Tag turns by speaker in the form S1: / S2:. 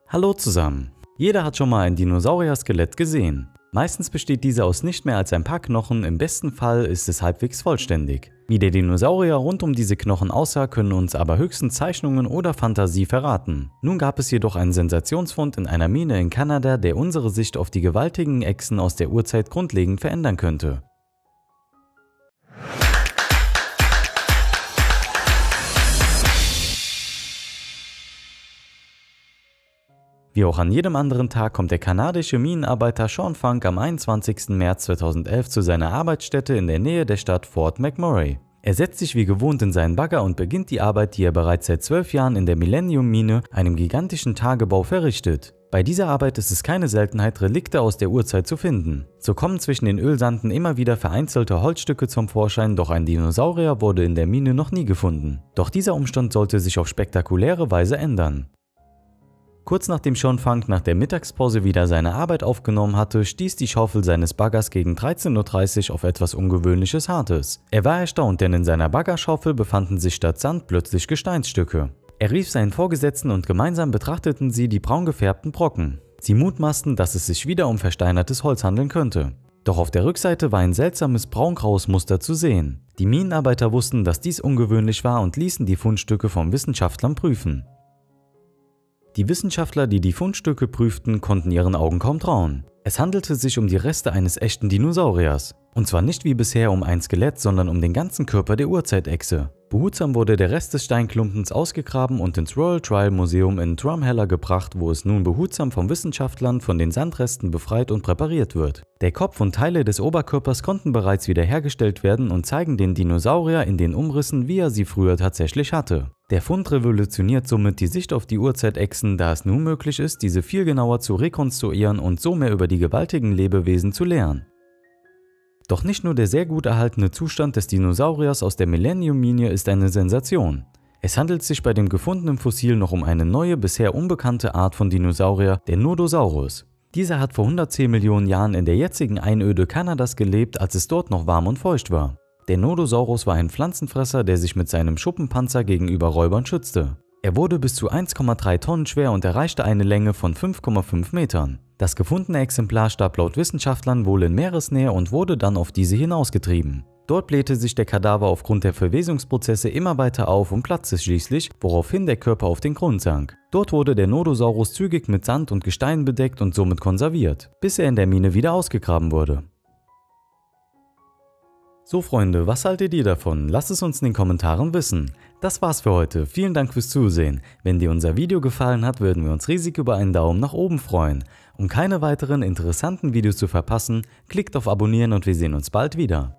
S1: Hallo zusammen! Jeder hat schon mal ein Dinosaurier-Skelett gesehen. Meistens besteht dieser aus nicht mehr als ein paar Knochen, im besten Fall ist es halbwegs vollständig. Wie der Dinosaurier rund um diese Knochen aussah, können uns aber höchstens Zeichnungen oder Fantasie verraten. Nun gab es jedoch einen Sensationsfund in einer Mine in Kanada, der unsere Sicht auf die gewaltigen Echsen aus der Urzeit grundlegend verändern könnte. Wie auch an jedem anderen Tag kommt der kanadische Minenarbeiter Sean Funk am 21. März 2011 zu seiner Arbeitsstätte in der Nähe der Stadt Fort McMurray. Er setzt sich wie gewohnt in seinen Bagger und beginnt die Arbeit, die er bereits seit 12 Jahren in der Millennium-Mine, einem gigantischen Tagebau, verrichtet. Bei dieser Arbeit ist es keine Seltenheit, Relikte aus der Urzeit zu finden. So kommen zwischen den Ölsanden immer wieder vereinzelte Holzstücke zum Vorschein, doch ein Dinosaurier wurde in der Mine noch nie gefunden. Doch dieser Umstand sollte sich auf spektakuläre Weise ändern. Kurz nachdem Sean Funk nach der Mittagspause wieder seine Arbeit aufgenommen hatte, stieß die Schaufel seines Baggers gegen 13:30 Uhr auf etwas Ungewöhnliches Hartes. Er war erstaunt, denn in seiner Baggerschaufel befanden sich statt Sand plötzlich Gesteinsstücke. Er rief seinen Vorgesetzten und gemeinsam betrachteten sie die braun gefärbten Brocken. Sie mutmaßten, dass es sich wieder um versteinertes Holz handeln könnte. Doch auf der Rückseite war ein seltsames braungraues Muster zu sehen. Die Minenarbeiter wussten, dass dies ungewöhnlich war und ließen die Fundstücke von Wissenschaftlern prüfen. Die Wissenschaftler, die die Fundstücke prüften, konnten ihren Augen kaum trauen. Es handelte sich um die Reste eines echten Dinosauriers. Und zwar nicht wie bisher um ein Skelett, sondern um den ganzen Körper der Urzeitechse. Behutsam wurde der Rest des Steinklumpens ausgegraben und ins Royal Trial Museum in Drumheller gebracht, wo es nun behutsam von Wissenschaftlern von den Sandresten befreit und präpariert wird. Der Kopf und Teile des Oberkörpers konnten bereits wiederhergestellt werden und zeigen den Dinosaurier in den Umrissen, wie er sie früher tatsächlich hatte. Der Fund revolutioniert somit die Sicht auf die Urzeitechsen, da es nun möglich ist, diese viel genauer zu rekonstruieren und so mehr über die gewaltigen Lebewesen zu lernen. Doch nicht nur der sehr gut erhaltene Zustand des Dinosauriers aus der Millennium-Mine ist eine Sensation. Es handelt sich bei dem gefundenen Fossil noch um eine neue, bisher unbekannte Art von Dinosaurier, der Nodosaurus. Dieser hat vor 110 Millionen Jahren in der jetzigen Einöde Kanadas gelebt, als es dort noch warm und feucht war. Der Nodosaurus war ein Pflanzenfresser, der sich mit seinem Schuppenpanzer gegenüber Räubern schützte. Er wurde bis zu 1,3 Tonnen schwer und erreichte eine Länge von 5,5 Metern. Das gefundene Exemplar starb laut Wissenschaftlern wohl in Meeresnähe und wurde dann auf diese hinausgetrieben. Dort blähte sich der Kadaver aufgrund der Verwesungsprozesse immer weiter auf und platzte schließlich, woraufhin der Körper auf den Grund sank. Dort wurde der Nodosaurus zügig mit Sand und Gestein bedeckt und somit konserviert, bis er in der Mine wieder ausgegraben wurde. So Freunde, was haltet ihr davon? Lasst es uns in den Kommentaren wissen. Das war's für heute, vielen Dank fürs Zusehen. Wenn dir unser Video gefallen hat, würden wir uns riesig über einen Daumen nach oben freuen. Um keine weiteren interessanten Videos zu verpassen, klickt auf Abonnieren und wir sehen uns bald wieder.